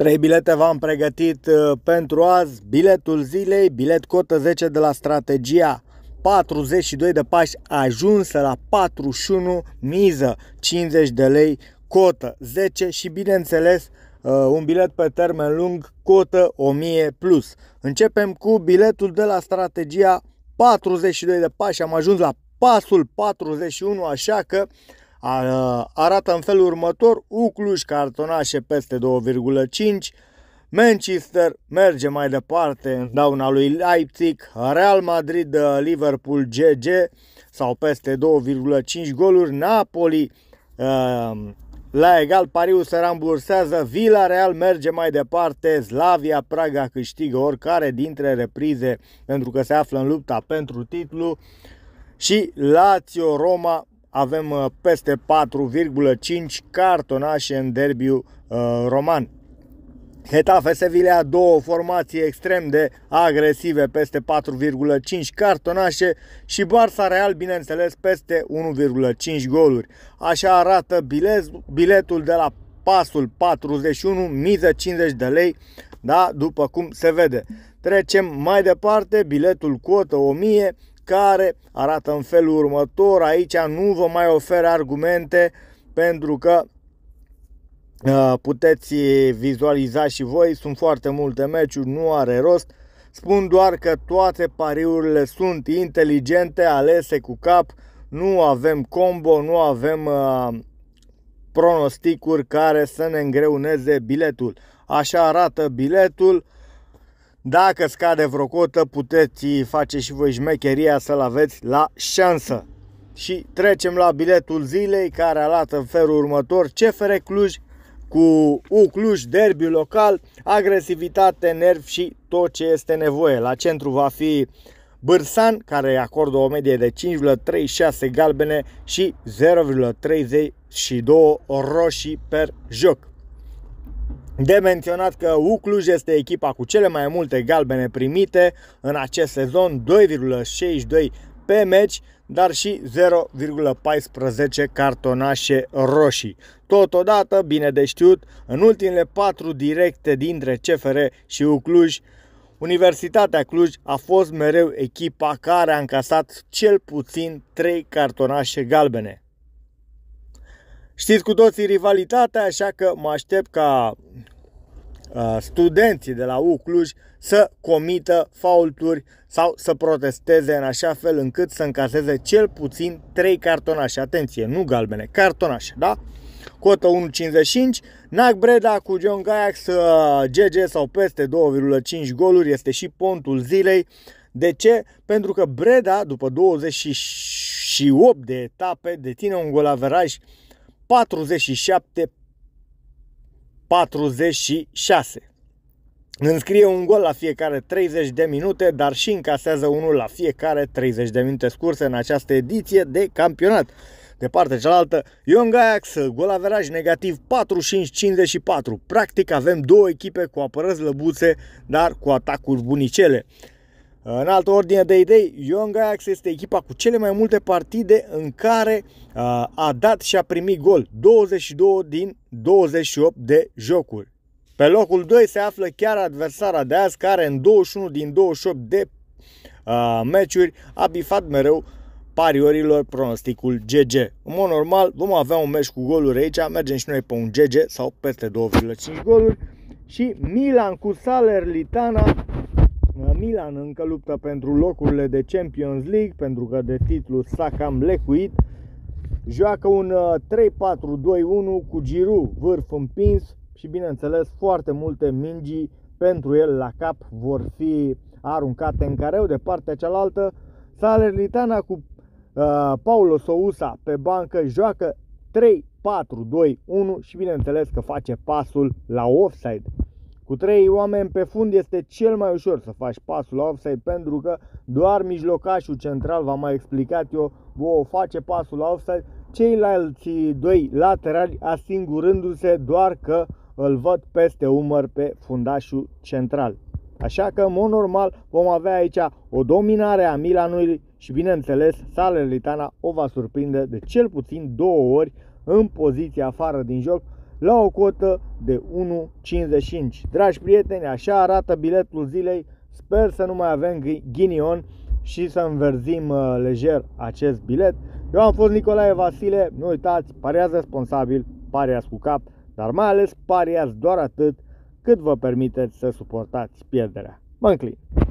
Trei bilete v-am pregătit pentru azi. Biletul zilei, bilet cotă 10 de la Strategia, 42 de pași, ajunsă la 41, miză 50 de lei, cotă 10 și bineînțeles un bilet pe termen lung, cotă 1000 plus. Începem cu biletul de la Strategia, 42 de pași, am ajuns la pasul 41, așa că arată în felul următor: Cluj cartonașe peste 2,5, Manchester merge mai departe în dauna lui Leipzig, Real Madrid Liverpool GG sau peste 2,5 goluri, Napoli la egal, pariul se rambursează, Villarreal merge mai departe, Slavia Praga câștigă oricare dintre reprize pentru că se află în lupta pentru titlu și Lazio Roma avem peste 4,5 cartonașe în derbiul roman. Getafe Sevilla, două formații extrem de agresive, peste 4,5 cartonașe și Barça Real, bineînțeles, peste 1,5 goluri. Așa arată biletul de la pasul 41, miză 50 de lei, da, după cum se vede. Trecem mai departe, biletul cotă 1000, care arată în felul următor. Aici nu vă mai ofer argumente pentru că puteți vizualiza și voi, sunt foarte multe meciuri, nu are rost. Spun doar că toate pariurile sunt inteligente, alese cu cap, nu avem combo, nu avem pronosticuri care să ne îngreuneze biletul. Așa arată biletul. Dacă scade vreo cotă, puteți face și voi șmecheria să-l aveți la șansă. Și trecem la biletul zilei, care arată în felul următor: CFR Cluj cu Cluj, derby local, agresivitate, nervi și tot ce este nevoie. La centru va fi Bârsan, care acordă o medie de 5,36 galbene și 0,32 roșii per joc. De menționat că Cluj este echipa cu cele mai multe galbene primite în acest sezon, 2,62 pe meci, dar și 0,14 cartonașe roșii. Totodată, bine de știut, în ultimele 4 directe dintre CFR și Cluj, Universitatea Cluj a fost mereu echipa care a încasat cel puțin 3 cartonașe galbene. Știți cu toții rivalitatea, așa că mă aștept ca studenții de la Cluj să comită faulturi sau să protesteze în așa fel încât să încaseze cel puțin 3 cartonașe. Atenție, nu galbene, cartonașe, da? Cotă 1,55, NAC Breda cu Young Ajax GG sau peste 2,5 goluri este și pontul zilei. De ce? Pentru că Breda, după 28 de etape, deține un golaveraj 47-46. Înscrie un gol la fiecare 30 de minute, dar și încasează unul la fiecare 30 de minute scurse în această ediție de campionat. De partea cealaltă, Young Ajax, golaveraj negativ 45-54. Practic avem două echipe cu apărări slăbuțe, dar cu atacuri bunicele. În altă ordine de idei, Young Ajax este echipa cu cele mai multe partide în care a dat și a primit gol, 22 din 28 de jocuri. Pe locul 2 se află chiar adversara de azi, care în 21 din 28 de meciuri a bifat mereu pariorilor pronosticul GG. În mod normal vom avea un meci cu goluri aici, mergem și noi pe un GG sau peste 2,5 goluri. Și Milan cu Salernitana. Milan încă luptă pentru locurile de Champions League, pentru că de titlu s-a cam lecuit. Joacă un 3-4-2-1 cu Giroud vârf împins și bineînțeles foarte multe mingi pentru el la cap vor fi aruncate în careu. De partea cealaltă, Salernitana cu Paulo Sousa pe bancă joacă 3-4-2-1 și bineînțeles că face pasul la offside. Cu 3 oameni pe fund este cel mai ușor să faci pasul la offside, pentru că doar mijlocașul central, v-am mai explicat eu, o face pasul la offside, ceilalți 2 laterali asingurându-se doar că îl văd peste umăr pe fundașul central. Așa că, în mod normal, vom avea aici o dominare a Milanului și, bineînțeles, Salernitana o va surprinde de cel puțin 2 ori în poziția afară din joc, la o cotă de 1,55. Dragi prieteni, așa arată biletul zilei. Sper să nu mai avem ghinion și să înverzim lejer acest bilet. Eu am fost Nicolae Vasile. Nu uitați, pariați responsabil, pariați cu cap, dar mai ales pariați doar atât cât vă permiteți să suportați pierderea. Mă înclin.